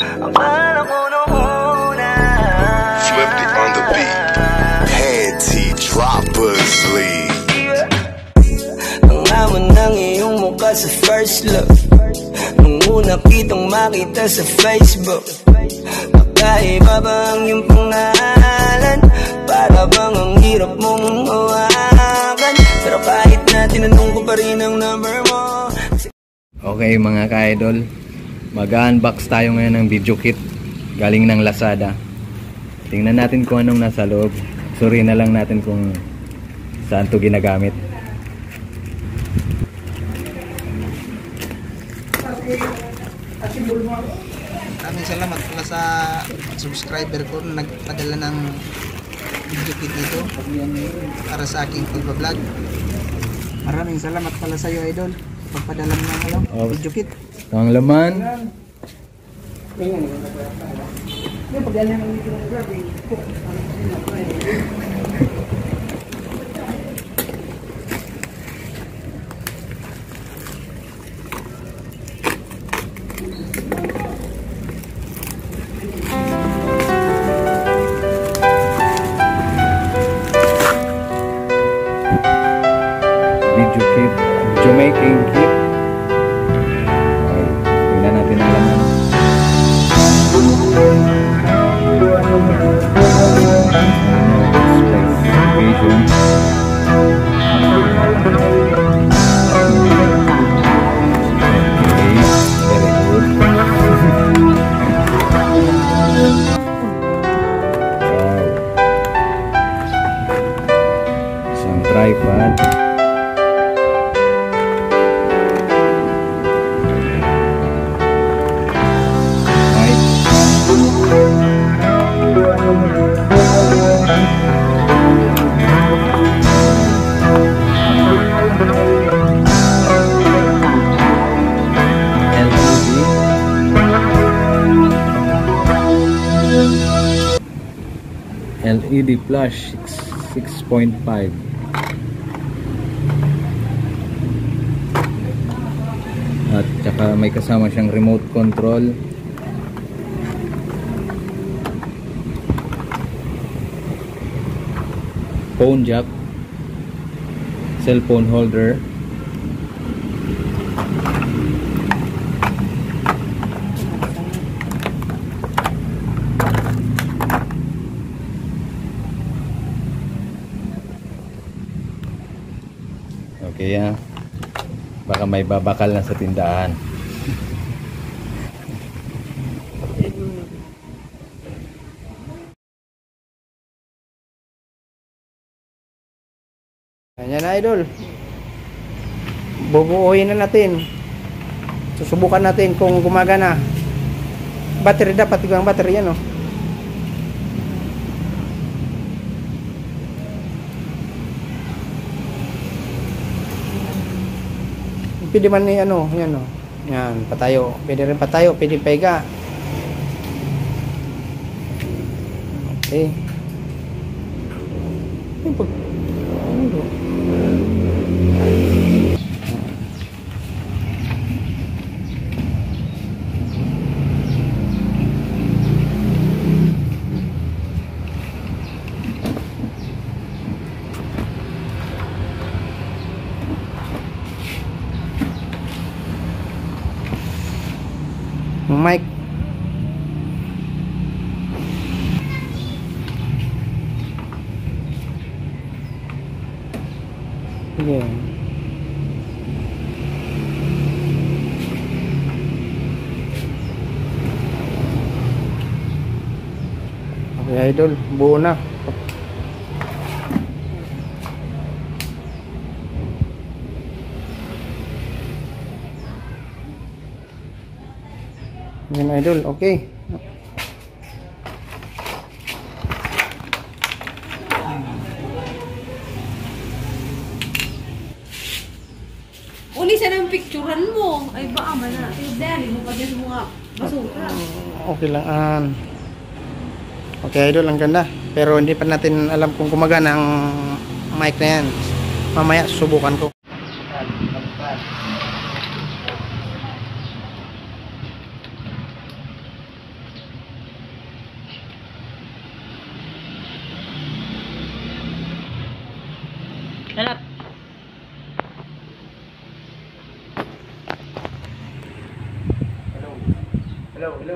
Akala ko nung una, Flipped it on the beat. Panty droppers league. ang hamon ng iyong mukha sa first look. Nung una kitang makita sa Facebook, kakaiba ba ang iyong pangalan? Para bang ang hirap mong hawakan? Pero kahit na tinanong ko pa rin ang number mo. Okay mga ka-idol, mag-unbox tayo ngayon ng video kit galing ng Lazada. Tingnan natin kung anong nasa loob. Suriin na lang natin kung saan to ginagamit. Maraming salamat pala sa subscriber ko na nagpadala ng video kit dito para sa aking pagbablog. Maraming salamat pala sa iyo, idol, pagpadala ng video kit. Ito ang laman. Video kit, video making kit. Okay, tingnan natin ang laman. Specification. Okay, very good. Wow. Isang tripod. LED flash 6.5. At saka may kasama siyang remote control. Phone jack, cellphone holder, okay ya, baka may babakal na sa tindahan. Ayan na, idol. Bubuuhin na natin. Susubukan natin kung gumagana. Battery dapat yung battery yan, oh. Pwede man ni ano, yan, oh. Yan, patayo. Pwede rin patayo, pwede pega. Okay. Mic. Yeah. Okay, idol, buo na. Yan, idol, okay. Uli sa ng picturean mo. Ay baka man na. Dali mo pa din mga basura. Okay lang. Okay, idol, ang ganda. Pero hindi pa natin alam kung gumagana ang mic na yan. Mamaya susubukan ko. Hello, hello.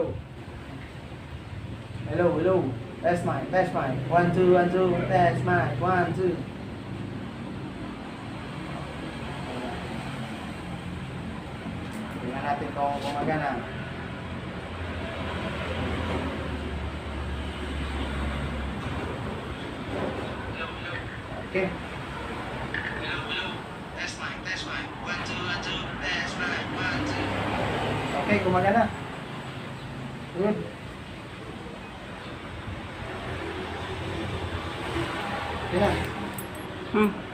Hello, hello. Test mic, test mic. 1, 2, 1, 2. Test mic, 1, 2. Tingnan natin kung gumagana. Okay. Hello, hello. Test mic, test mic. 1, 2, 1, 2. Test mic, 1, 2. Okay, gumagana. Good. Yan.